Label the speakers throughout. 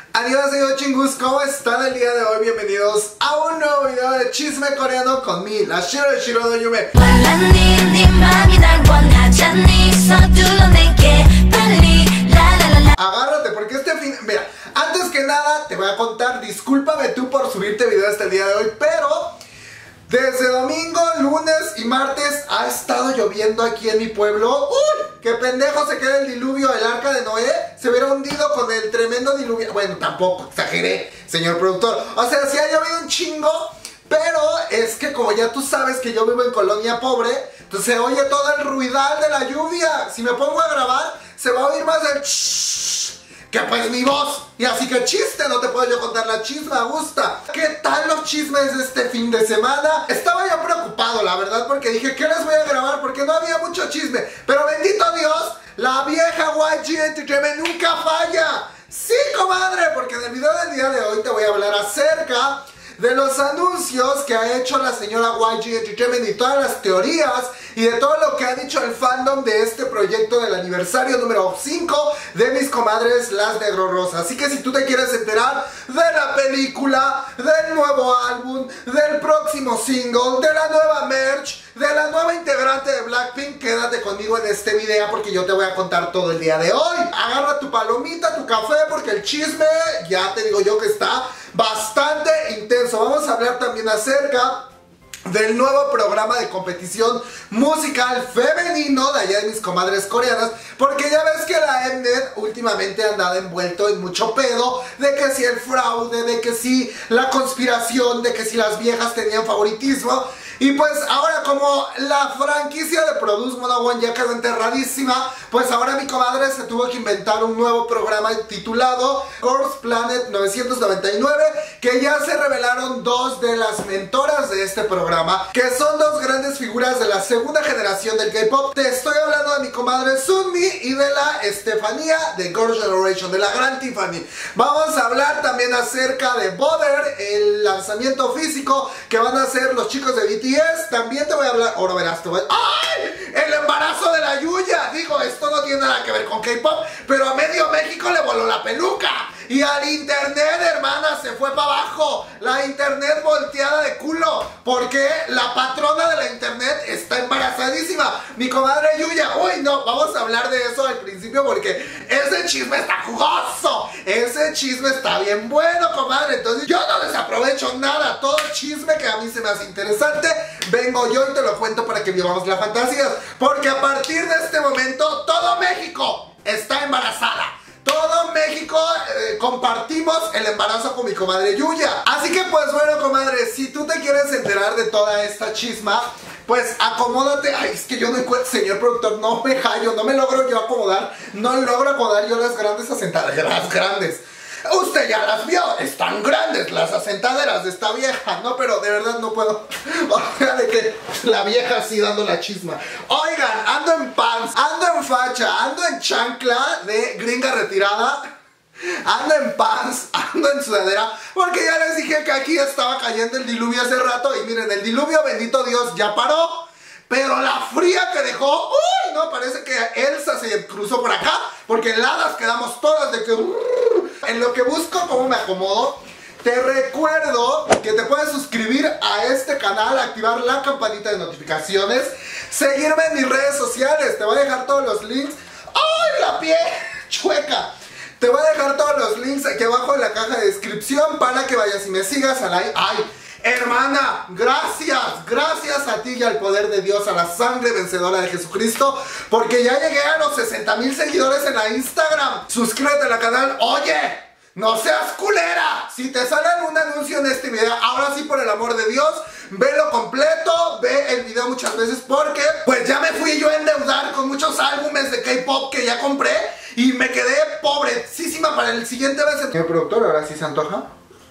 Speaker 1: Adiós, chingus, ¿cómo están el día de hoy? Bienvenidos a un nuevo video de chisme coreano con mi, la Shiro de Yume. Agárrate porque este fin... Mira, antes que nada te voy a contar, discúlpame tú por subirte video hasta el día de hoy, pero... desde domingo, lunes y martes ha estado lloviendo aquí en mi pueblo. ¡Uy! ¡Qué pendejo se queda el diluvio! El arca de Noé se hubiera hundido con el tremendo diluvio. Bueno, tampoco exageré, señor productor. O sea, sí ha llovido un chingo, pero es que como ya tú sabes que yo vivo en colonia pobre, entonces se oye todo el ruidal de la lluvia. Si me pongo a grabar, se va a oír más el que pues mi voz. Y así que chiste, no te puedo yo contar la chisma, gusta. ¿Qué tal los chismes de este fin de semana? Estaba yo preocupado, la verdad, porque dije, ¿qué les voy a grabar? Porque no había mucho chisme. Pero bendito Dios, la vieja YG Entertainment nunca falla. Sí, comadre, porque en el video del día de hoy te voy a hablar acerca de los anuncios que ha hecho la señora YG Entertainment y todas las teorías y de todo lo que ha dicho el fandom de este proyecto del aniversario número 5 de mis comadres las Negro Rosa. Así que si tú te quieres enterar de la película, del nuevo álbum, del próximo single, de la nueva merch, de la nueva integrante de Blackpink, quédate conmigo en este video porque yo te voy a contar todo el día de hoy. Agarra tu palomita, tu café, porque el chisme, ya te digo yo que está bastante intenso. Vamos a hablar también acerca del nuevo programa de competición musical femenino de allá de mis comadres coreanas, porque ya ves que la Mnet últimamente ha andado envuelto en mucho pedo de que si el fraude, de que si la conspiración, de que si las viejas tenían favoritismo. Y pues ahora como la franquicia de Produce Mono One ya quedó enterradísima, pues ahora mi comadre se tuvo que inventar un nuevo programa titulado Girls Planet 999, que ya se revelaron dos de las mentoras de este programa, que son dos grandes figuras de la segunda generación del K-pop. Te estoy hablando de mi comadre Sunmi y de la Estefanía de Girls' Generation, de la gran Tiffany. Vamos a hablar también acerca de Butter, el lanzamiento físico que van a hacer los chicos de BTS. También te voy a hablar, ahora verás, te voy a... ¡ay! El embarazo de la Yuya. Digo, esto no tiene nada que ver con K-pop, pero a medio México le voló la peluca. Y al internet, hermana, se fue para abajo. La internet volteada de culo, porque la patrona de la internet está embarazadísima, mi comadre Yuya. Uy, no, vamos a hablar de eso al principio porque ese chisme está jugoso. Ese chisme está bien bueno, comadre. Entonces yo no desaprovecho nada. Todo chisme que a mí se me hace interesante, vengo yo y te lo cuento para que vivamos la fantasía. Porque a partir de este momento, todo México está embarazada. Todo México compartimos el embarazo con mi comadre Yuya. Así que pues bueno, comadre, si tú te quieres enterar de toda esta chisma, pues acomódate. Ay, es que yo no encuentro, señor productor, no me hallo, no me logro yo acomodar. No logro acomodar yo las grandes asentadas, las grandes. Usted ya las vio, están grandes las asentaderas de esta vieja, ¿no? Pero de verdad no puedo. O sea, de que la vieja así dando la chisma. Oigan, ando en pants, ando en facha, ando en chancla de gringa retirada. Ando en pants, ando en sudadera, porque ya les dije que aquí estaba cayendo el diluvio hace rato. Y miren, el diluvio, bendito Dios, ya paró. Pero la fría que dejó, uy, no, parece que Elsa se cruzó por acá, porque heladas quedamos todas de que... En lo que busco cómo me acomodo, te recuerdo que te puedes suscribir a este canal, activar la campanita de notificaciones, seguirme en mis redes sociales, te voy a dejar todos los links. ¡Ay, la piel chueca! Te voy a dejar todos los links aquí abajo en la caja de descripción para que vayas y me sigas a la... ¡ay! Hermana, gracias a ti y al poder de Dios, a la sangre vencedora de Jesucristo, porque ya llegué a los 60,000 seguidores en la Instagram. Suscríbete al canal. Oye, no seas culera. Si te sale un anuncio en este video, ahora sí, por el amor de Dios, velo completo, ve el video muchas veces, porque pues ya me fui yo a endeudar con muchos álbumes de K-pop que ya compré y me quedé pobrecísima para el siguiente mes. Señor productor, ahora sí se antoja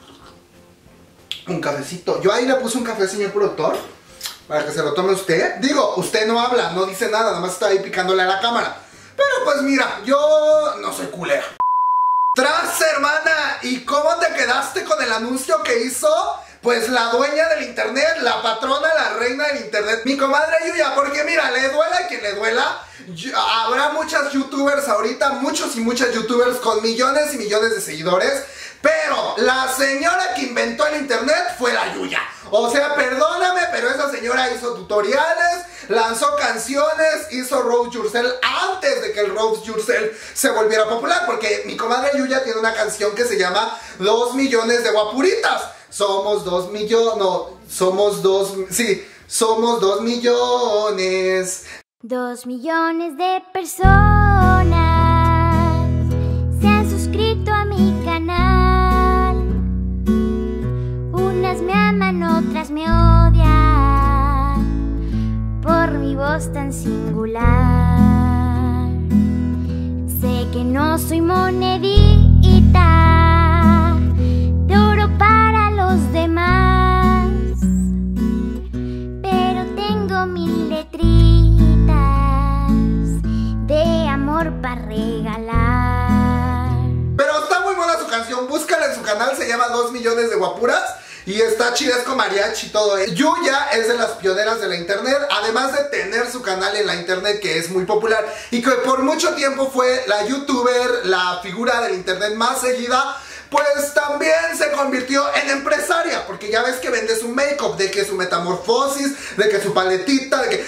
Speaker 1: un cafecito. Yo ahí le puse un café, señor productor, para que se lo tome usted. Digo, usted no habla, no dice nada, nada más está ahí picándole a la cámara. Pero pues mira, yo no soy culera. Tras, hermana, ¿y cómo te quedaste con el anuncio que hizo pues la dueña del internet, la patrona, la reina del internet, mi comadre Yuya, porque mira, le duela a quien le duela. Habrá muchas youtubers ahorita, muchos y muchas youtubers con millones y millones de seguidores, pero la señora que inventó el internet fue la Yuya. O sea, perdóname, pero esa señora hizo tutoriales, lanzó canciones, hizo Roast Yourself antes de que el Roast Yourself se volviera popular, porque mi comadre Yuya tiene una canción que se llama 2 millones de guapuritas. Somos 2 millones, no, somos 2, sí, somos 2 millones.
Speaker 2: 2 millones de personas se han suscrito a mi canal. Unas me aman, otras me odian por mi voz tan singular. Sé que no soy monedita de oro para los demás, pero tengo 1000 letritas de amor para regalar.
Speaker 1: Pero está muy buena su canción, búscala en su canal, se llama 2 millones de guapuras. Y está chida, es con mariachi y todo. Yuya es de las pioneras de la internet, además de tener su canal en la internet que es muy popular y que por mucho tiempo fue la youtuber, la figura del internet más seguida. Pues también se convirtió en empresaria, porque ya ves que vende su make-up, de que su metamorfosis, de que su paletita, de que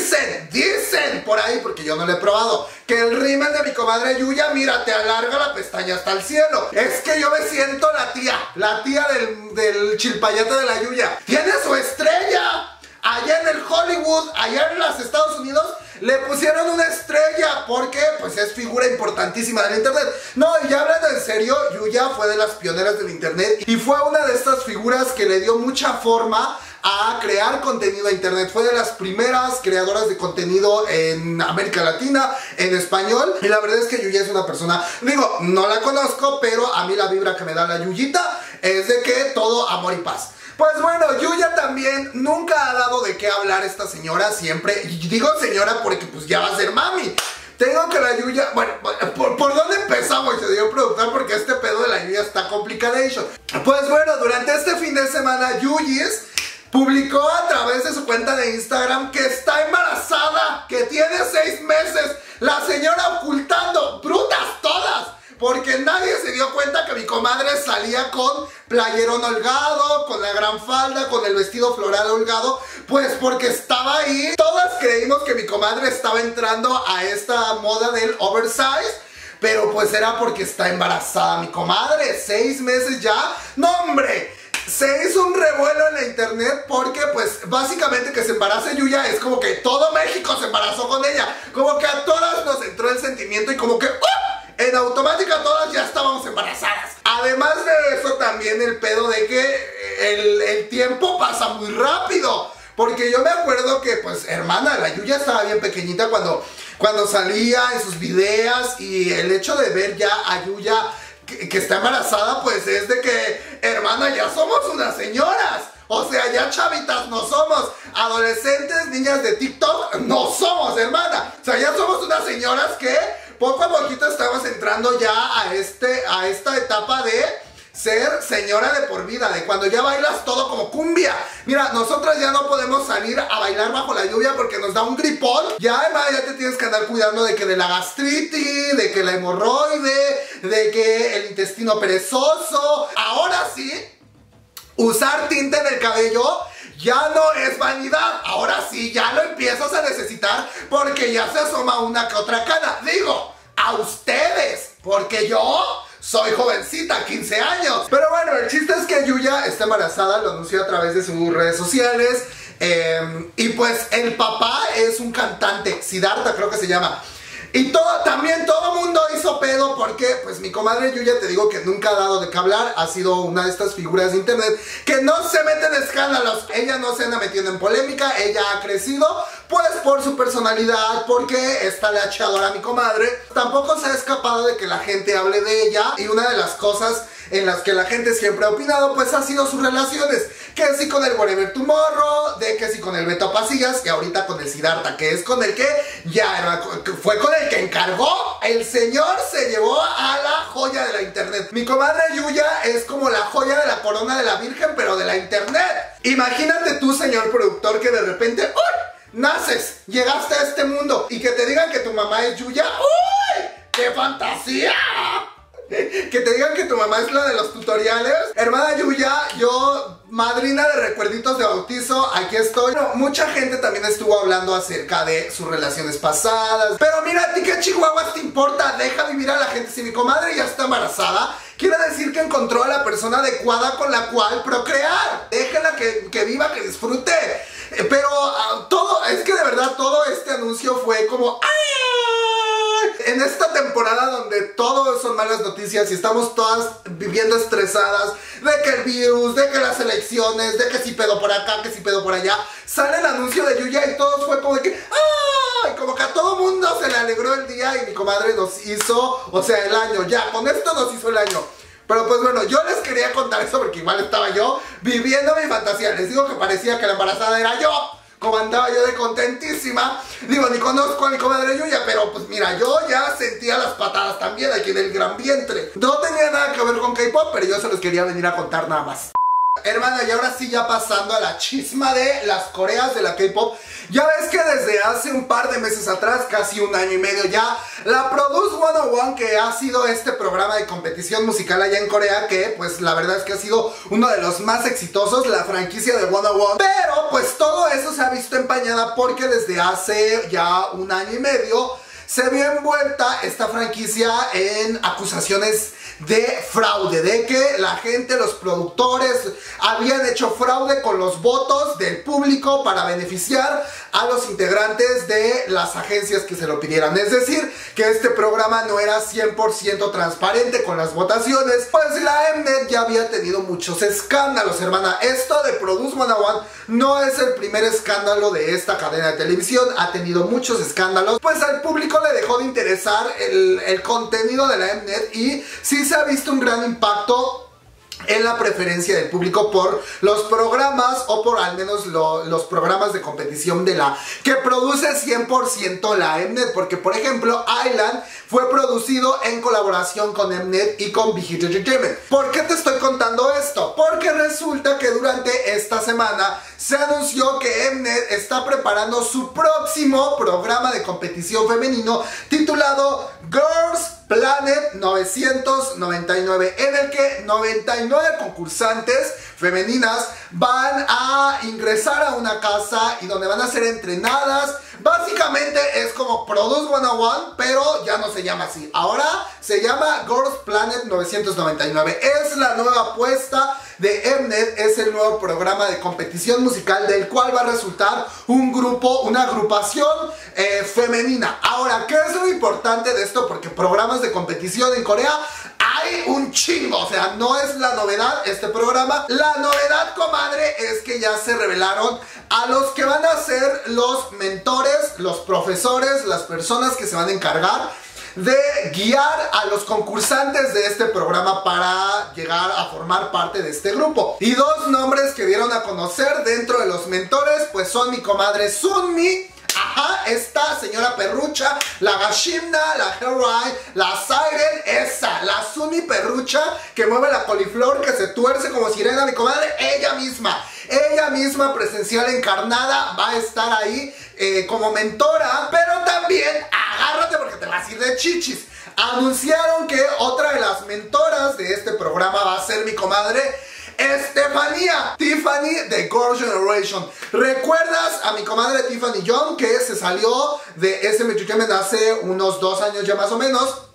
Speaker 1: dicen por ahí, porque yo no lo he probado, que el rímel de mi comadre Yuya, mira, te alarga la pestaña hasta el cielo. Es que yo me siento la tía del chilpayate de la Yuya. Tiene su estrella allá en el Hollywood, allá en los Estados Unidos. Le pusieron una estrella porque pues es figura importantísima del internet. No, y ya hablando en serio, Yuya fue de las pioneras del internet y fue una de estas figuras que le dio mucha forma a crear contenido a internet. Fue de las primeras creadoras de contenido en América Latina, en español. Y la verdad es que Yuya es una persona, digo, no la conozco, pero a mí la vibra que me da la Yuyita es de que todo amor y paz. Pues bueno, Yuya también nunca ha dado de qué hablar esta señora siempre. Y digo señora porque pues ya va a ser mami. Tengo que la Yuya, bueno, ¿por dónde empezamos? Se dio productor porque este pedo de la Yuya está complicadation. Pues bueno, durante este fin de semana Yuyis publicó a través de su cuenta de Instagram que está embarazada, que tiene 6 meses. La señora ocultando, brutas todas, porque nadie se dio cuenta que mi comadre salía con playerón holgado, con la gran falda, con el vestido floral holgado, pues porque estaba ahí. Todas creímos que mi comadre estaba entrando a esta moda del oversize, pero pues era porque está embarazada mi comadre. 6 meses ya. ¡No, hombre! Se hizo un revuelo en la internet porque pues básicamente que se embarace Yuya es como que todo México se embarazó con ella. Como que a todas nos entró el sentimiento y como que en automática todas ya estábamos embarazadas. Además de eso también el pedo de que el tiempo pasa muy rápido. Porque yo me acuerdo que pues hermana, la Yuya estaba bien pequeñita cuando salía en sus videos. Y el hecho de ver ya a Yuya que está embarazada, pues es de que, hermana, ya somos unas señoras. O sea, ya chavitas no somos. Adolescentes, niñas de TikTok, no somos, hermana. O sea, ya somos unas señoras que poco a poquito estamos entrando ya a esta etapa de ser señora de por vida, de cuando ya bailas todo como cumbia. Mira, nosotras ya no podemos salir a bailar bajo la lluvia porque nos da un gripón. Ya además ya te tienes que andar cuidando de que de la gastritis, de que la hemorroide, de que el intestino perezoso. Ahora sí, usar tinte en el cabello ya no es vanidad. Ahora sí, ya lo empiezas a necesitar porque ya se asoma una que otra cana. Digo, a ustedes, porque yo soy jovencita, 15 años. Pero bueno, el chiste es que Yuya está embarazada, lo anunció a través de sus redes sociales. Y pues el papá es un cantante, Siddhartha creo que se llama. Y también todo mundo hizo pedo porque pues mi comadre Yuya, te digo que nunca ha dado de qué hablar. Ha sido una de estas figuras de internet que no se mete en escándalos. Ella no se anda metiendo en polémica, ella ha crecido pues por su personalidad, porque está lecheadora mi comadre. Tampoco se ha escapado de que la gente hable de ella, y una de las cosas en las que la gente siempre ha opinado pues ha sido sus relaciones, que si con el Whatever Tomorrow, de que si con el Beto Pasillas, y ahorita con el Siddhartha, que es con el que ya fue con el que encargó. El señor se llevó a la joya de la internet. Mi comadre Yuya es como la joya de la corona de la virgen, pero de la internet. Imagínate tú, señor productor, que de repente ¡uy! Naces, llegaste a este mundo y que te digan que tu mamá es Yuya. ¡Uy! ¡Qué fantasía! Que te digan que tu mamá es la de los tutoriales. Hermana Yuya, yo, madrina de recuerditos de bautizo, aquí estoy. Bueno, mucha gente también estuvo hablando acerca de sus relaciones pasadas. Pero mira, ¿a ti qué chihuahuas te importa? Deja vivir a la gente. Si mi comadre ya está embarazada, quiere decir que encontró a la persona adecuada con la cual procrear. Déjala que viva, que disfrute. Pero es que de verdad todo este anuncio fue como... En esta temporada donde todo son malas noticias y estamos todas viviendo estresadas de que el virus, de que las elecciones, de que si pedo por acá, que si pedo por allá, sale el anuncio de Yuya y todos fue como de que ¡ay! Como que a todo mundo se le alegró el día y mi comadre nos hizo, o sea, el año. Ya, con esto nos hizo el año. Pero pues bueno, yo les quería contar eso porque igual estaba yo viviendo mi fantasía. Les digo que parecía que la embarazada era yo. Como andaba yo de contentísima. Digo, ni conozco a mi comadre Yuya, pero pues mira, yo ya sentía las patadas también aquí en el gran vientre. No tenía nada que ver con K-pop, pero yo se los quería venir a contar nada más. Hermana, y ahora sí ya pasando a la chisma de las coreas de la K-pop. Ya ves que desde hace un par de meses atrás, casi un año y medio ya, la Produce 101, que ha sido este programa de competición musical allá en Corea, que pues la verdad es que ha sido uno de los más exitosos, la franquicia de 101. Pero pues todo eso se ha visto empañada porque desde hace ya un año y medio se vio envuelta esta franquicia en acusaciones de fraude, de que la gente, los productores habían hecho fraude con los votos del público para beneficiar a los integrantes de las agencias que se lo pidieran. Es decir, que este programa no era 100% transparente con las votaciones, pues la Mnet ya había tenido muchos escándalos, hermana. Esto de Produce 101 no es el primer escándalo de esta cadena de televisión, ha tenido muchos escándalos, pues al público le dejó de interesar el contenido de la Mnet y sí se ha visto un gran impacto en la preferencia del público por los programas, o por al menos los programas de competición de la que produce 100% la Mnet, porque por ejemplo Island fue producido en colaboración con Mnet y con Big Hit Entertainment. ¿Por qué te estoy contando esto? Porque resulta que durante esta semana se anunció que Mnet está preparando su próximo programa de competición femenino titulado Girls Planet 999, en el que 99 concursantes femeninas van a ingresar a una casa y donde van a ser entrenadas. Básicamente es como Produce 101, pero ya no se llama así. Ahora se llama Girls Planet 999. Es la nueva apuesta de Mnet, es el nuevo programa de competición musical del cual va a resultar un grupo, una agrupación femenina. Ahora, ¿qué es lo importante de esto? Porque programas de competición en Corea hay un chingo, o sea, no es la novedad este programa. La novedad, comadre, es que ya se revelaron a los que van a ser los mentores, los profesores, las personas que se van a encargar de guiar a los concursantes de este programa para llegar a formar parte de este grupo. Y dos nombres que dieron a conocer dentro de los mentores pues son mi comadre Sunmi, ajá, esta señora perrucha, la Gashimna, la Heroine, la Siren, esa, la Sunmi perrucha que mueve la coliflor, que se tuerce como sirena, mi comadre, ella misma presencial encarnada va a estar ahí como mentora. Pero también, agárrate porque te vas a ir de chichis, anunciaron que otra de las mentoras de este programa va a ser mi comadre Estefanía, Tiffany de Girls' Generation. ¿Recuerdas a mi comadre Tiffany Young, que se salió de SM Entertainment hace unos 2 años ya más o menos?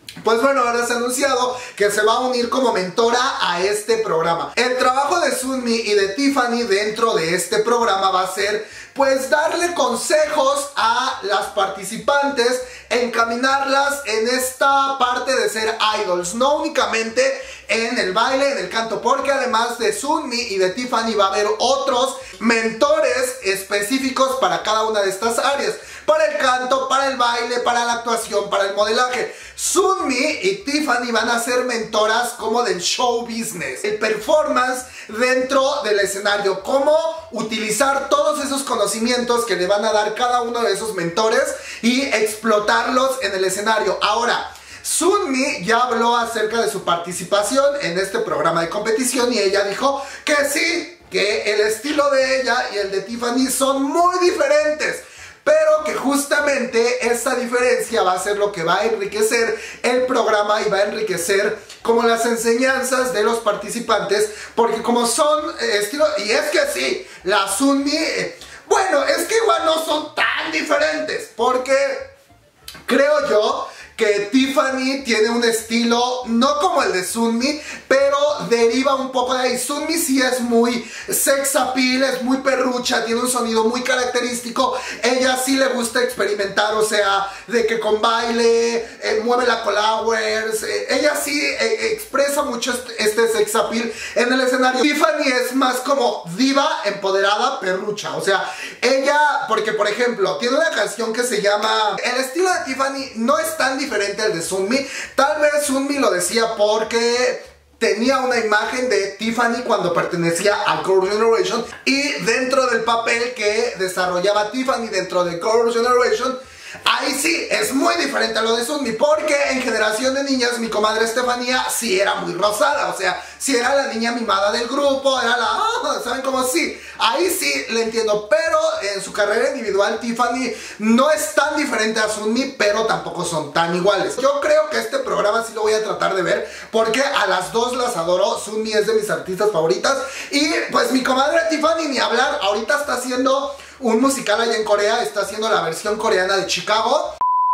Speaker 1: Pues bueno, ahora se ha anunciado que se va a unir como mentora a este programa. El trabajo de Sunmi y de Tiffany dentro de este programa va a ser pues darle consejos a las participantes, encaminarlas en esta parte de ser idols, no únicamente en el baile, en el canto, porque además de Sunmi y de Tiffany va a haber otros mentores específicos para cada una de estas áreas. Para el canto, para el baile, para la actuación, para el modelaje. Sunmi y Tiffany van a ser mentoras como del show business, el performance dentro del escenario, cómo utilizar todos esos conocimientos que le van a dar cada uno de esos mentores y explotarlos en el escenario. Ahora, Sunmi ya habló acerca de su participación en este programa de competición y ella dijo que sí, que el estilo de ella y el de Tiffany son muy diferentes, pero que justamente esta diferencia va a ser lo que va a enriquecer el programa y va a enriquecer como las enseñanzas de los participantes, porque como son estilo, y es que sí, la Sunmi, bueno, es que igual no son tan diferentes, porque creo yo que Tiffany tiene un estilo no como el de Sunmi, pero deriva un poco de ahí. Sunmi sí es muy sex appeal, es muy perrucha, tiene un sonido muy característico. Ella sí le gusta experimentar, o sea, de que con baile, mueve la collowers, ella sí expresa mucho este sex appeal en el escenario. Tiffany es más como diva, empoderada, perrucha, o sea, ella, porque por ejemplo, tiene una canción que se llama... El estilo de Tiffany no es tan diferente al de Sunmi. Tal vez Sunmi lo decía porque tenía una imagen de Tiffany cuando pertenecía a Girls' Generation, y dentro del papel que desarrollaba Tiffany dentro de Girls' Generation, ahí sí es muy diferente a lo de Sunmi, porque en Generación de Niñas mi comadre Estefanía sí era muy rosada, o sea, sí era la niña mimada del grupo, era la... ¿saben cómo? Sí, ahí sí le entiendo, pero en su carrera individual Tiffany no es tan diferente a Sunmi, pero tampoco son tan iguales. Yo creo que este programa sí lo voy a tratar de ver, porque a las dos las adoro. Sunmi es de mis artistas favoritas, y pues mi comadre Tiffany ni hablar, ahorita está haciendo un musical allá en Corea, está haciendo la versión coreana de Chicago.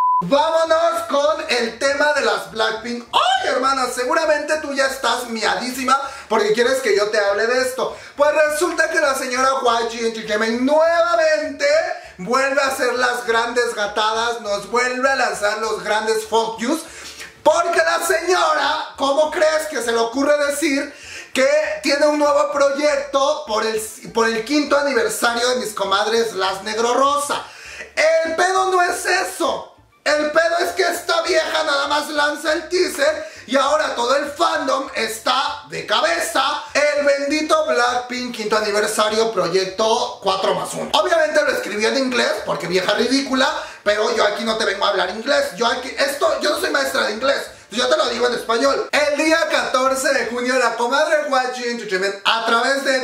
Speaker 1: Vámonos con el tema de las Blackpink. ¡Ay, hermana! Seguramente tú ya estás miadísima porque quieres que yo te hable de esto. Pues resulta que la señora YG Entertainment nuevamente vuelve a hacer las grandes gatadas, nos vuelve a lanzar los grandes fuck yous, porque la señora, ¿cómo crees que se le ocurre decir que tiene un nuevo proyecto por el 5º aniversario de mis comadres las Negro Rosa? El pedo no es eso. El pedo es que esta vieja nada más lanza el teaser y ahora todo el fandom está de cabeza. El bendito Blackpink 5º aniversario proyecto 4+1. Obviamente lo escribí en inglés porque vieja ridícula, pero yo aquí no te vengo a hablar inglés. Yo no soy maestra de inglés. Yo te lo digo en español. El día 14 de junio la comadre YG Entertainment, a través de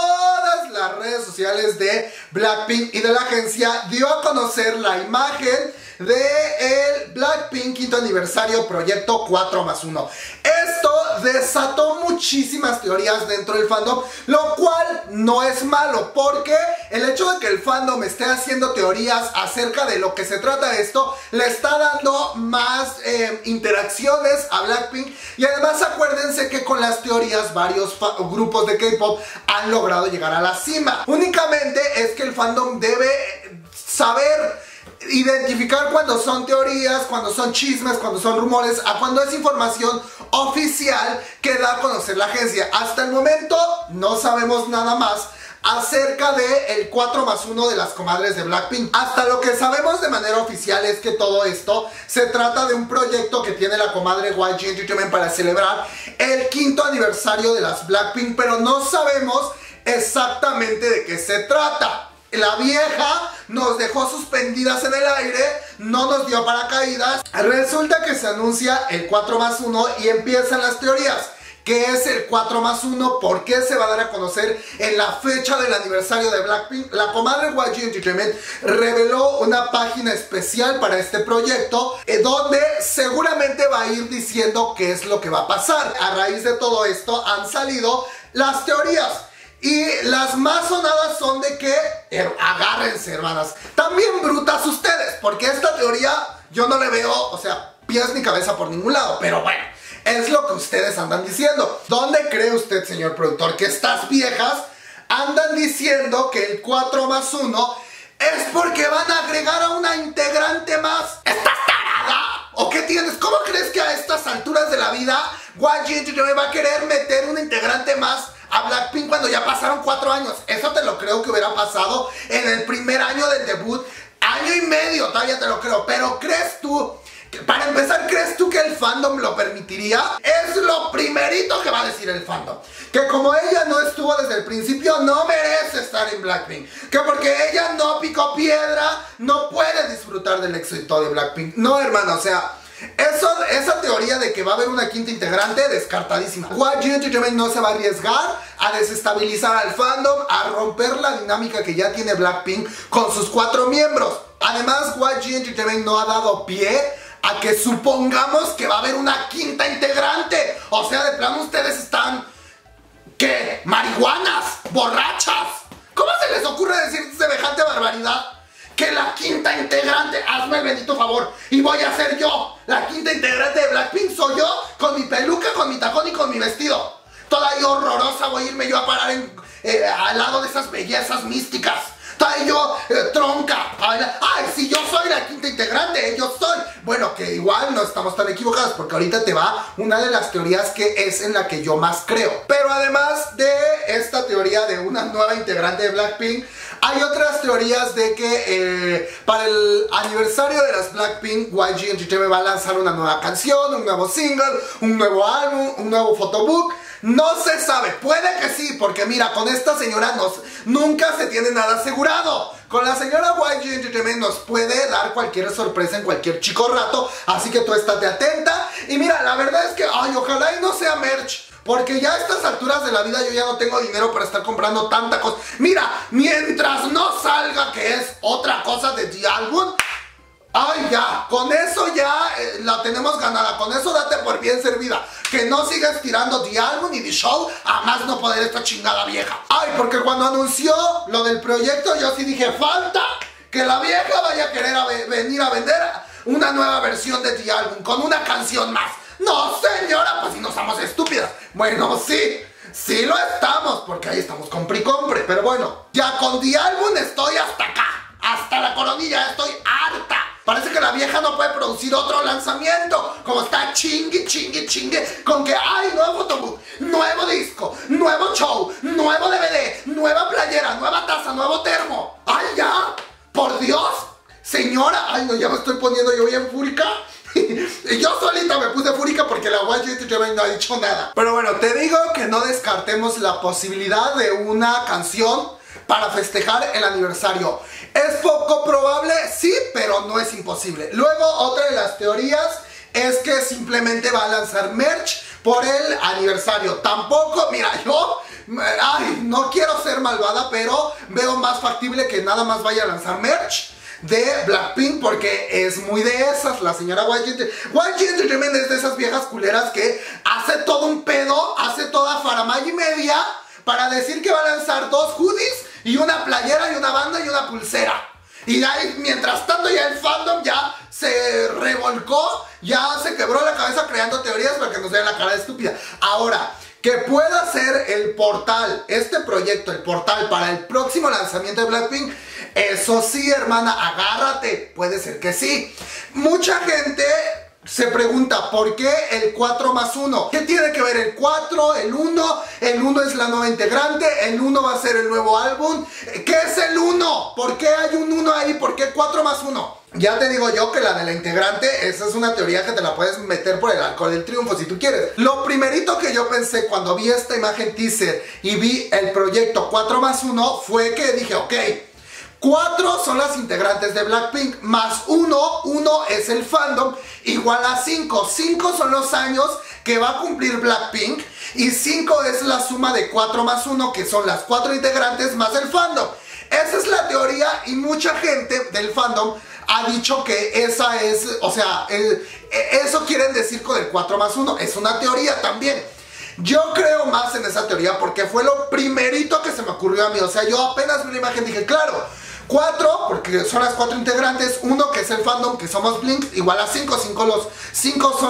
Speaker 1: todas las redes sociales de Blackpink y de la agencia, dio a conocer la imagen de el Blackpink 5º aniversario proyecto 4+1. Esto desató muchísimas teorías dentro del fandom, lo cual no es malo, porque el hecho de que el fandom esté haciendo teorías acerca de lo que se trata de esto le está dando más interacciones a Blackpink. Y además acuérdense que con las teorías varios grupos de K-pop han logrado llegar a la cima. Únicamente es que el fandom debe saber identificar cuando son teorías, cuando son chismes, cuando son rumores, a cuando es información oficial que da a conocer la agencia. Hasta el momento no sabemos nada más acerca del 4+1 de las comadres de Blackpink. Hasta lo que sabemos de manera oficial es que todo esto se trata de un proyecto que tiene la comadre YG Entertainment para celebrar el 5º aniversario de las Blackpink, pero no sabemos exactamente de qué se trata. La vieja nos dejó suspendidas en el aire, no nos dio paracaídas. Resulta que se anuncia el 4+1 y empiezan las teorías. ¿Qué es el 4+1? ¿Por qué se va a dar a conocer en la fecha del aniversario de Blackpink? La comadre YG Entertainment reveló una página especial para este proyecto, donde seguramente va a ir diciendo qué es lo que va a pasar. A raíz de todo esto han salido las teorías. Y las más sonadas son de que, agárrense hermanas, también brutas ustedes, porque esta teoría yo no le veo, o sea, pies ni cabeza por ningún lado, pero bueno, es lo que ustedes andan diciendo. ¿Dónde cree usted, señor productor, que estas viejas andan diciendo que el 4 más 1 es porque van a agregar a una integrante más? ¿Estás tarada? ¿O qué tienes? ¿Cómo crees que a estas alturas de la vida YG va a querer meter una integrante más a Blackpink cuando ya pasaron 4 años? Eso te lo creo que hubiera pasado en el primer año del debut. Año y medio, todavía te lo creo. Pero ¿crees tú? Para empezar, ¿crees tú que el fandom lo permitiría? Es lo primerito que va a decir el fandom. Que como ella no estuvo desde el principio, no merece estar en Blackpink. Que porque ella no picó piedra, no puede disfrutar del éxito de Blackpink. No, hermano, o sea, esa teoría de que va a haber una quinta integrante, descartadísima. YG Entertainment no se va a arriesgar a desestabilizar al fandom, a romper la dinámica que ya tiene Blackpink con sus 4 miembros. Además, YG Entertainment no ha dado pie a que supongamos que va a haber una quinta integrante. O sea, de plano ustedes están... ¿qué? ¿Marihuanas? ¿Borrachas? ¿Cómo se les ocurre decir semejante barbaridad? Que la quinta integrante, hazme el bendito favor, y voy a ser yo. La quinta integrante de Blackpink soy yo, con mi peluca, con mi tacón y con mi vestido. Toda yo horrorosa, voy a irme yo a parar al lado de esas bellezas místicas. Toda yo tronca. Ay, si yo soy la quinta integrante, yo soy. Bueno, que igual no estamos tan equivocados, porque ahorita te va una de las teorías que es en la que yo más creo. Pero además de esta teoría de una nueva integrante de Blackpink, hay otras teorías de que para el aniversario de las Blackpink, YG Entertainment va a lanzar una nueva canción, un nuevo single, un nuevo álbum, un nuevo photobook. No se sabe, puede que sí, porque mira, con esta señora nunca se tiene nada asegurado. Con la señora YG Entertainment nos puede dar cualquier sorpresa en cualquier chico rato, así que tú estate atenta. Y mira, la verdad es que, ay, ojalá y no sea merch, porque ya a estas alturas de la vida yo ya no tengo dinero para estar comprando tanta cosa. Mira, mientras no salga que es otra cosa de The Album, ay, ya, con eso ya la tenemos ganada. Con eso date por bien servida. Que no sigas tirando The Album y The Show a más no poder esta chingada vieja. Ay, porque cuando anunció lo del proyecto yo sí dije, falta que la vieja vaya a querer venir a vender una nueva versión de The Album con una canción más. No, señora, pues si no estamos estúpidas. Bueno, sí, sí lo estamos, porque ahí estamos compre y compre. Pero bueno, ya con The Album estoy hasta acá. Hasta la coronilla, estoy harta. Parece que la vieja no puede producir otro lanzamiento. Como está chingue con que hay nuevo photobook, nuevo disco, nuevo show, nuevo DVD, nueva playera, nueva taza, nuevo termo. ¡Ay, ya! ¡Por Dios! Señora, ay no, ya me estoy poniendo yo bien fúrica. Yo solita me puse fúrica porque la YG Entertainment no ha dicho nada. Pero bueno, te digo que no descartemos la posibilidad de una canción para festejar el aniversario. ¿Es poco probable? Sí, pero no es imposible. Luego, otra de las teorías es que simplemente va a lanzar merch por el aniversario. Tampoco, mira, yo no quiero ser malvada, pero veo más factible que nada más vaya a lanzar merch de Blackpink, porque es muy de esas, la señora YG Entertainment es de esas viejas culeras que hace todo un pedo, hace toda faramaya y media para decir que va a lanzar 2 hoodies y una playera y una banda y una pulsera. Y ahí, mientras tanto, ya el fandom ya se revolcó, ya se quebró la cabeza creando teorías para que nos vean la cara de estúpida. Ahora, que pueda ser el portal, este proyecto, el portal para el próximo lanzamiento de Blackpink, eso sí, hermana, agárrate, puede ser que sí. Mucha gente se pregunta, ¿por qué el 4 más 1? ¿Qué tiene que ver el 4, el 1? El 1 es la nueva integrante, el 1 va a ser el nuevo álbum. ¿Qué es el 1? ¿Por qué hay un 1 ahí? ¿Por qué 4 más 1? Ya te digo yo que la de la integrante, esa es una teoría que te la puedes meter por el arco del triunfo si tú quieres. Lo primerito que yo pensé cuando vi esta imagen teaser y vi el proyecto 4 más 1 fue que dije, ok, 4 son las integrantes de Blackpink, más 1 es el fandom, igual a 5. 5 son los años que va a cumplir Blackpink y 5 es la suma de 4 más 1, que son las 4 integrantes más el fandom. Esa es la teoría y mucha gente del fandom ha dicho que esa es, o sea, eso quieren decir con el 4 más 1, es una teoría también. Yo creo más en esa teoría porque fue lo primerito que se me ocurrió a mí, o sea, yo apenas vi la imagen dije, claro, 4, porque son las 4 integrantes. 1 que es el fandom, que somos Blink, igual a 5. 5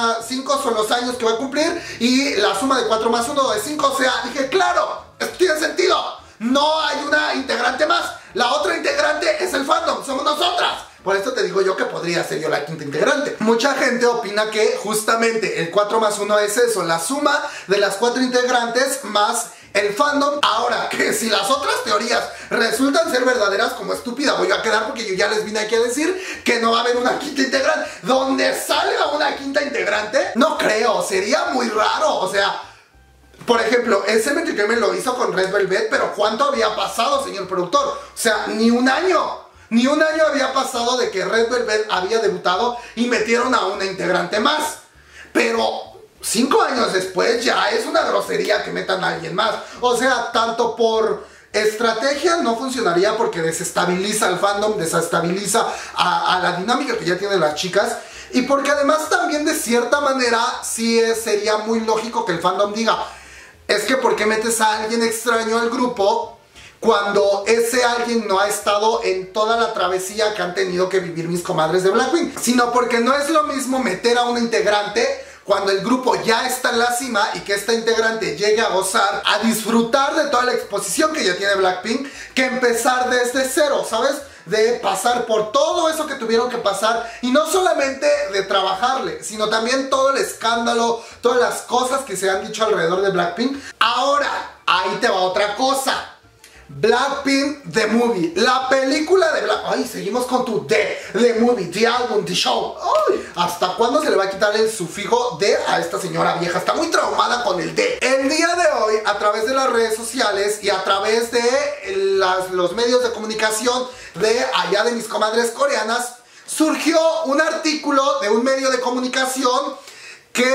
Speaker 1: son los años que va a cumplir. Y la suma de 4 más 1 de 5. O sea, dije, claro, esto tiene sentido. No hay una integrante más. La otra integrante es el fandom, somos nosotras. Por esto te digo yo que podría ser yo la quinta integrante. Mucha gente opina que justamente el 4 más 1 es eso, la suma de las 4 integrantes más el fandom. Ahora, que si las otras teorías resultan ser verdaderas, como estúpida voy a quedar, porque yo ya les vine aquí a decir que no va a haber una quinta integrante. ¿Dónde salga una quinta integrante? No creo, sería muy raro. O sea, por ejemplo, ese Cemetery me lo hizo con Red Velvet, pero ¿cuánto había pasado, señor productor? O sea, ni un año. Ni un año había pasado de que Red Velvet había debutado y metieron a una integrante más. Pero 5 años después ya es una grosería que metan a alguien más. O sea, tanto por estrategia no funcionaría, porque desestabiliza al fandom, desestabiliza a la dinámica que ya tienen las chicas. Y porque además también de cierta manera sí sería muy lógico que el fandom diga, es que ¿por qué metes a alguien extraño al grupo cuando ese alguien no ha estado en toda la travesía que han tenido que vivir mis comadres de Blackpink? Sino porque no es lo mismo meter a una integrante cuando el grupo ya está en la cima y que esta integrante llegue a gozar, a disfrutar de toda la exposición que ya tiene Blackpink, que empezar desde cero, ¿sabes? De pasar por todo eso que tuvieron que pasar, y no solamente de trabajarle, sino también todo el escándalo, todas las cosas que se han dicho alrededor de Blackpink. Ahora, ahí te va otra cosa. Blackpink The Movie, la película de Blackpink. Ay, seguimos con tu The Movie, The Album, The Show. Ay, ¿hasta cuándo se le va a quitar el sufijo de a esta señora vieja? Está muy traumada con el de. El día de hoy, a través de las redes sociales y a través de los medios de comunicación de allá de mis comadres coreanas, surgió un artículo de un medio de comunicación que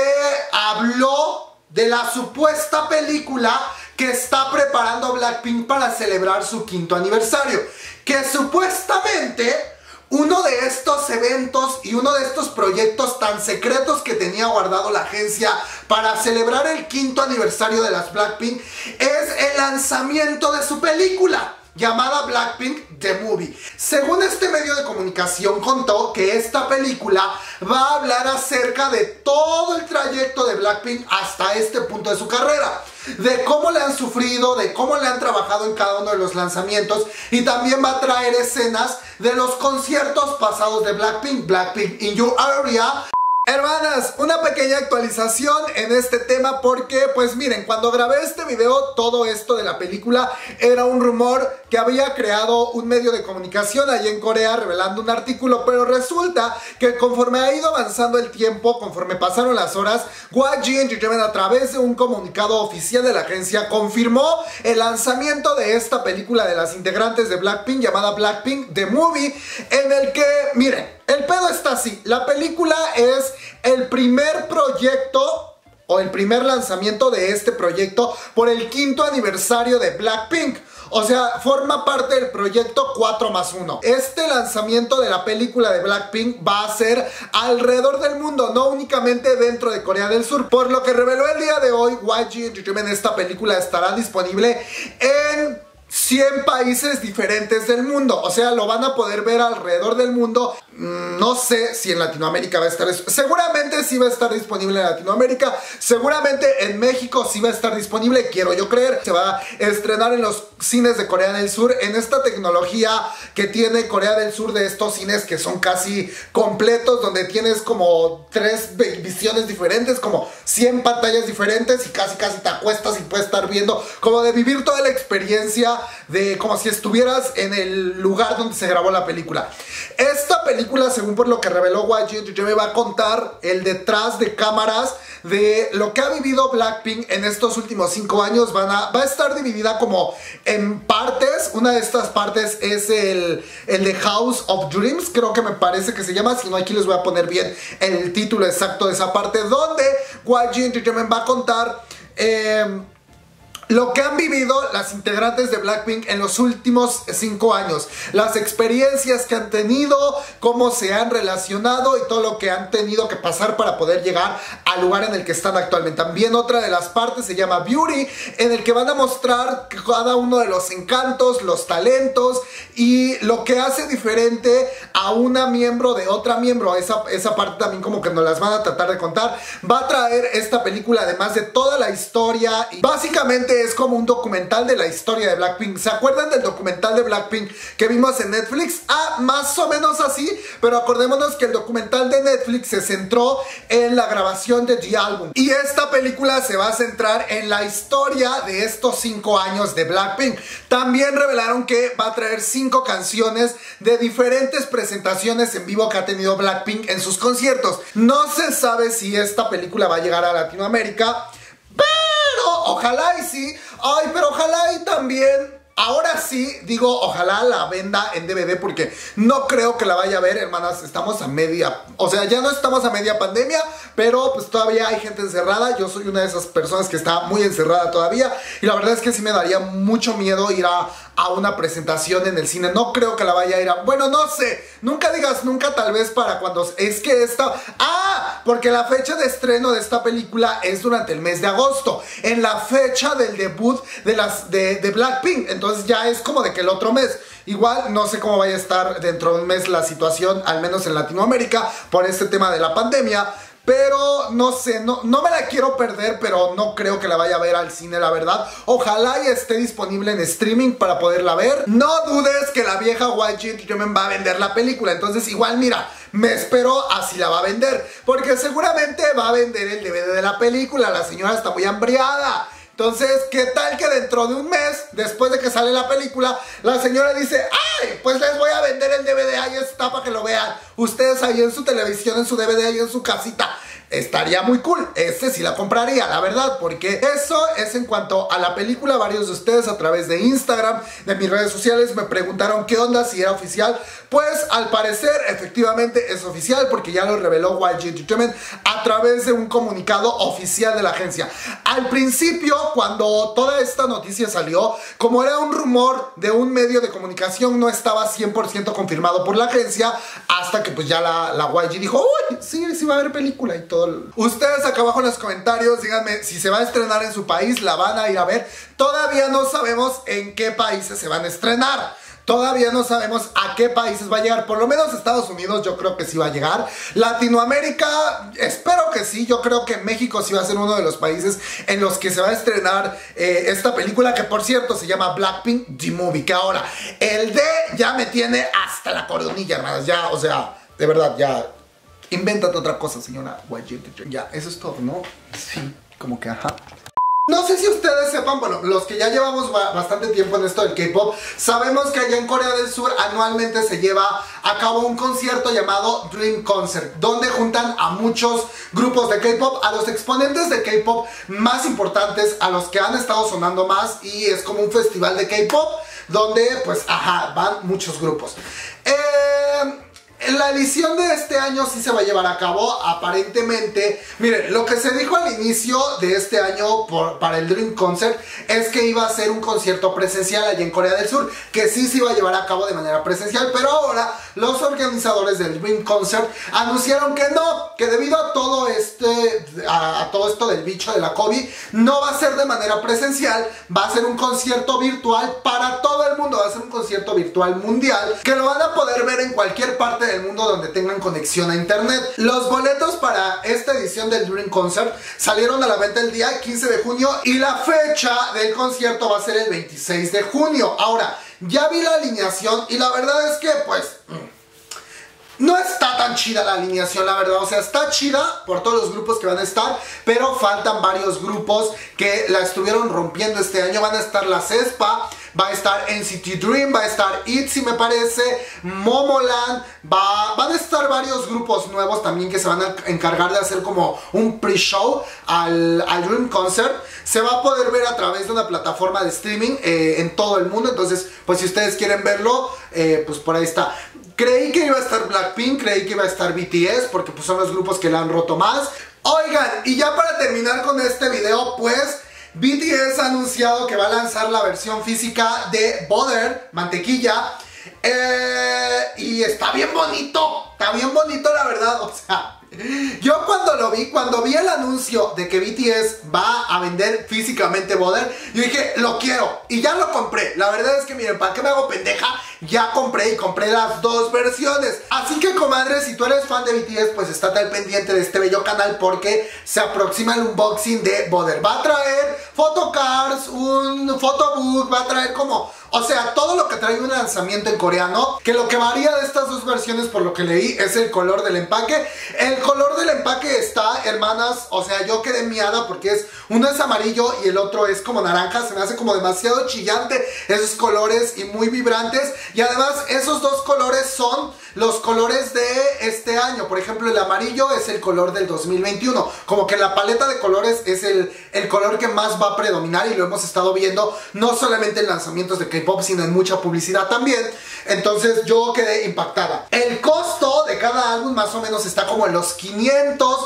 Speaker 1: habló de la supuesta película que está preparando Blackpink para celebrar su 5º aniversario. Que supuestamente uno de estos eventos y uno de estos proyectos tan secretos que tenía guardado la agencia para celebrar el 5º aniversario de las Blackpink es el lanzamiento de su película llamada Blackpink The Movie. Según este medio de comunicación, contó que esta película va a hablar acerca de todo el trayecto de Blackpink hasta este punto de su carrera, de cómo le han sufrido, de cómo le han trabajado en cada uno de los lanzamientos, y también va a traer escenas de los conciertos pasados de Blackpink, Blackpink in Your Area. Hermanas, una pequeña actualización en este tema, porque pues miren, cuando grabé este video, todo esto de la película era un rumor que había creado un medio de comunicación allá en Corea revelando un artículo, pero resulta que conforme ha ido avanzando el tiempo, conforme pasaron las horas, YG Entertainment, a través de un comunicado oficial de la agencia, confirmó el lanzamiento de esta película de las integrantes de Blackpink llamada Blackpink The Movie, en el que, miren, el pedo está así. La película es el primer proyecto o el primer lanzamiento de este proyecto por el 5º aniversario de Blackpink. O sea, forma parte del proyecto 4 más 1. Este lanzamiento de la película de Blackpink va a ser alrededor del mundo, no únicamente dentro de Corea del Sur. Por lo que reveló el día de hoy YG Entertainment, esta película estará disponible en 100 países diferentes del mundo. O sea, lo van a poder ver alrededor del mundo. No sé si en Latinoamérica va a estar. Seguramente sí va a estar disponible en Latinoamérica. Seguramente en México sí va a estar disponible, quiero yo creer. Se va a estrenar en los cines de Corea del Sur, en esta tecnología que tiene Corea del Sur, de estos cines que son casi completos, donde tienes como 3 visiones diferentes, como 100 pantallas diferentes, y casi te acuestas y puedes estar viendo, como de vivir toda la experiencia de como si estuvieras en el lugar donde se grabó la película. Esta película, según por lo que reveló YG Entertainment, va a contar el detrás de cámaras de lo que ha vivido Blackpink en estos últimos 5 años. Va a estar dividida como en partes. Una de estas partes es el de House of Dreams, creo que me parece que se llama. Si no, aquí les voy a poner bien el título exacto de esa parte, donde YG Entertainment va a contar lo que han vivido las integrantes de Blackpink en los últimos 5 años, las experiencias que han tenido, cómo se han relacionado y todo lo que han tenido que pasar para poder llegar al lugar en el que están actualmente. También otra de las partes se llama Beauty, en el que van a mostrar cada uno de los encantos, los talentos y lo que hace diferente a una miembro de otra miembro. Esa parte también como que nos las van a tratar de contar. Va a traer esta película además de toda la historia y básicamente es como un documental de la historia de Blackpink. ¿Se acuerdan del documental de Blackpink que vimos en Netflix? Más o menos así, pero acordémonos que el documental de Netflix se centró en la grabación de The Album y esta película se va a centrar en la historia de estos 5 años de Blackpink. También revelaron que va a traer 5 canciones de diferentes presentaciones en vivo que ha tenido Blackpink en sus conciertos. No se sabe si esta película va a llegar a Latinoamérica, pero ojalá y sí. Ay, pero ojalá y también, ahora sí, digo, ojalá la venda en DVD porque no creo que la vaya a ver, hermanas. Estamos a media, o sea, ya no estamos a media pandemia, pero pues todavía hay gente encerrada. Yo soy una de esas personas que está muy encerrada todavía y la verdad es que sí me daría mucho miedo ir a una presentación en el cine. No creo que la vaya a ir a... Bueno, no sé, nunca digas nunca, tal vez para cuando... Es que esta... porque la fecha de estreno de esta película es durante el mes de agosto, en la fecha del debut de Blackpink. Entonces ya es como de que el otro mes. Igual no sé cómo vaya a estar dentro de un mes la situación, al menos en Latinoamérica, por este tema de la pandemia. Pero no sé, no me la quiero perder, pero no creo que la vaya a ver al cine, la verdad. Ojalá y esté disponible en streaming para poderla ver. No dudes que la vieja YG Entertainment va a vender la película. Entonces igual mira, me espero a si la va a vender, porque seguramente va a vender el DVD de la película. La señora está muy hambriada. Entonces, ¿qué tal que dentro de un mes, después de que sale la película, la señora dice, ¡ay! Pues les voy a vender el DVD, ahí está para que lo vean ustedes ahí en su televisión, en su DVD, ahí en su casita. Estaría muy cool, sí la compraría, la verdad, porque eso es en cuanto a la película. Varios de ustedes a través de Instagram, de mis redes sociales, me preguntaron qué onda, si era oficial. Pues al parecer, efectivamente es oficial, porque ya lo reveló YG Entertainment a través de un comunicado oficial de la agencia. Al principio, cuando toda esta noticia salió, como era un rumor de un medio de comunicación, no estaba 100% confirmado por la agencia, hasta que pues ya la YG dijo, uy, sí va a haber película y todo. Ustedes acá abajo en los comentarios díganme si se va a estrenar en su país, la van a ir a ver. Todavía no sabemos en qué países se van a estrenar. Todavía no sabemos a qué países va a llegar. Por lo menos Estados Unidos yo creo que sí va a llegar. Latinoamérica, espero que sí. Yo creo que México sí va a ser uno de los países en los que se va a estrenar esta película, que por cierto se llama Blackpink The Movie. Que ahora el D ya me tiene hasta la coronilla, hermanas. Ya, o sea, de verdad, ya. Invéntate otra cosa, señora YG. Ya, eso es todo, ¿no? Sí, como que ajá. No sé si ustedes sepan, bueno, los que ya llevamos bastante tiempo en esto del K-pop, sabemos que allá en Corea del Sur anualmente se lleva a cabo un concierto llamado Dream Concert, donde juntan a muchos grupos de K-pop, a los exponentes de K-pop más importantes, a los que han estado sonando más, y es como un festival de K-pop donde, pues, ajá, van muchos grupos. La edición de este año sí se va a llevar a cabo, aparentemente. Miren, lo que se dijo al inicio de este año para el Dream Concert es que iba a ser un concierto presencial allá en Corea del Sur, que sí se iba a llevar a cabo de manera presencial, pero ahora los organizadores del Dream Concert anunciaron que no, que debido a todo todo esto del bicho de la COVID, no va a ser de manera presencial, va a ser un concierto virtual para todo el mundo, va a ser un concierto virtual mundial, que lo van a poder ver en cualquier parte del mundo donde tengan conexión a internet. Los boletos para esta edición del Dream Concert salieron a la venta el día 15 de junio y la fecha del concierto va a ser el 26 de junio. Ahora, ya vi la alineación y la verdad es que pues no está tan chida la alineación, la verdad. O sea, está chida por todos los grupos que van a estar, pero faltan varios grupos que la estuvieron rompiendo este año. Van a estar la Cespa, va a estar NCT Dream, va a estar ITZY, me parece, Momoland, van a estar varios grupos nuevos también que se van a encargar de hacer como un pre-show al Dream Concert. Se va a poder ver a través de una plataforma de streaming en todo el mundo. Entonces, pues si ustedes quieren verlo, pues por ahí está. Creí que iba a estar Blackpink, creí que iba a estar BTS, porque pues son los grupos que la han roto más. Oigan, y ya para terminar con este video, pues BTS ha anunciado que va a lanzar la versión física de Butter, mantequilla. Y está bien bonito la verdad, o sea, yo cuando vi el anuncio de que BTS va a vender físicamente Butter, yo dije, lo quiero, y ya lo compré. La verdad es que miren, ¿para qué me hago pendeja? Ya compré las dos versiones. Así que comadre, si tú eres fan de BTS, pues estate al pendiente de este bello canal, porque se aproxima el unboxing de Butter. Va a traer photocards, un photobook, va a traer como... O sea, todo lo que trae un lanzamiento en coreano, que lo que varía de estas dos versiones, por lo que leí, es el color del empaque. El color del empaque está, hermanas, o sea, yo quedé miada porque uno es amarillo y el otro es como naranja. Se me hace como demasiado chillante esos colores y muy vibrantes. Y además, esos dos colores son los colores de este año. Por ejemplo, el amarillo es el color del 2021. Como que la paleta de colores es el color que más va a predominar, y lo hemos estado viendo no solamente en lanzamientos de K-pop, sino en mucha publicidad también. Entonces yo quedé impactada. El costo de cada álbum más o menos está como en los 500,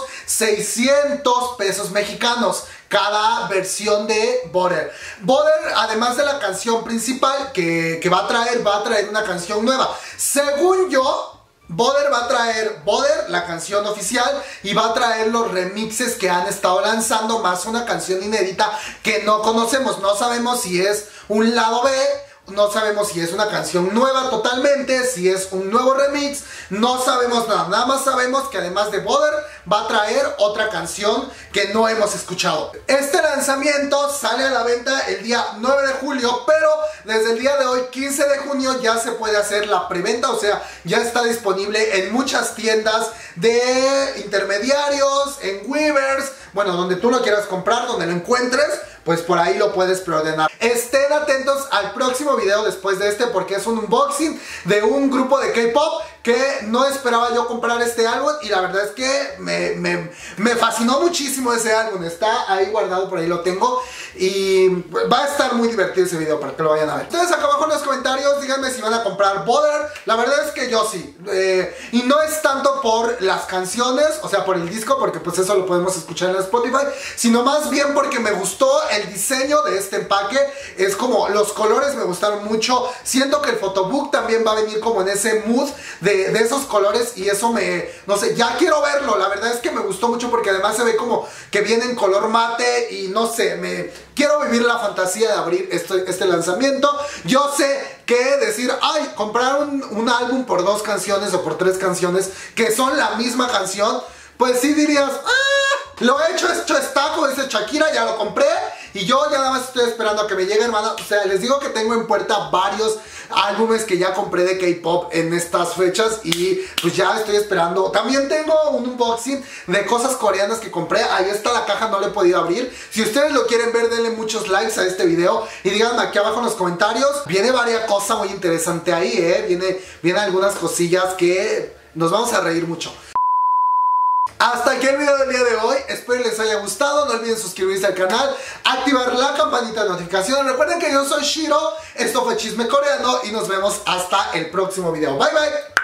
Speaker 1: 600 pesos mexicanos cada versión de Butter. Butter, además de la canción principal que va a traer una canción nueva. Según yo, Butter va a traer la canción oficial, y va a traer los remixes que han estado lanzando, más una canción inédita que no conocemos. No sabemos si es un lado B, no sabemos si es una canción nueva totalmente, si es un nuevo remix, no sabemos nada. Nada más sabemos que además de Butter va a traer otra canción que no hemos escuchado. Este lanzamiento sale a la venta el día 9 de julio, pero desde el día de hoy, 15 de junio, ya se puede hacer la preventa. O sea, ya está disponible en muchas tiendas de intermediarios, en Weavers, bueno, donde tú lo quieras comprar, donde lo encuentres, pues por ahí lo puedes preordenar. Estén atentos al próximo video después de este, porque es un unboxing de un grupo de K-pop que no esperaba yo comprar este álbum, y la verdad es que me fascinó muchísimo ese álbum. Está ahí guardado, por ahí lo tengo, y va a estar muy divertido ese video para que lo vayan a ver. Entonces acá abajo en los comentarios díganme si van a comprar Butter. La verdad es que yo sí, y no es tanto por las canciones, o sea, por el disco, porque pues eso lo podemos escuchar en Spotify, sino más bien porque me gustó el diseño de este empaque. Es como, los colores me gustaron mucho. Siento que el photobook también va a venir como en ese mood de esos colores, y eso no sé, ya quiero verlo. La verdad es que me gustó mucho, porque además se ve como que viene en color mate, y no sé, quiero vivir la fantasía de abrir este lanzamiento. Yo sé que decir, ay, comprar un álbum por 2 canciones o por 3 canciones que son la misma canción, pues sí dirías, lo he hecho está, como dice Shakira, ya lo compré, y yo ya nada más estoy esperando a que me llegue, hermano. O sea, les digo que tengo en puerta varios álbumes que ya compré de K-pop en estas fechas, y pues ya estoy esperando. También tengo un unboxing de cosas coreanas que compré. Ahí está la caja, no la he podido abrir. Si ustedes lo quieren ver, denle muchos likes a este video y díganme aquí abajo en los comentarios. Viene varias cosas muy interesantes ahí, viene algunas cosillas que nos vamos a reír mucho. Hasta aquí el video del día de hoy, espero les haya gustado. No olviden suscribirse al canal, activar la campanita de notificaciones. Recuerden que yo soy Shiro, esto fue Chisme Coreano, y nos vemos hasta el próximo video. Bye bye.